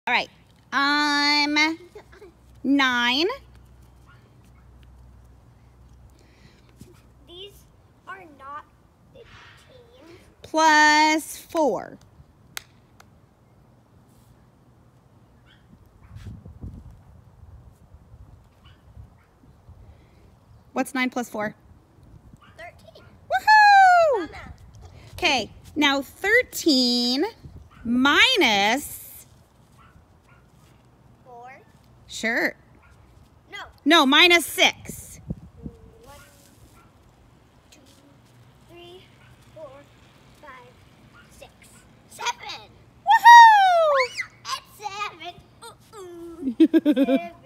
All right. 9. These are not 15. Plus 4. What's 9 plus 4? 13. Woohoo! Okay, now 13 minus... 4. Sure. No. No, minus 6. 1, 2, 3, 4, 5, 6, 7. Woohoo! It's 7. 7.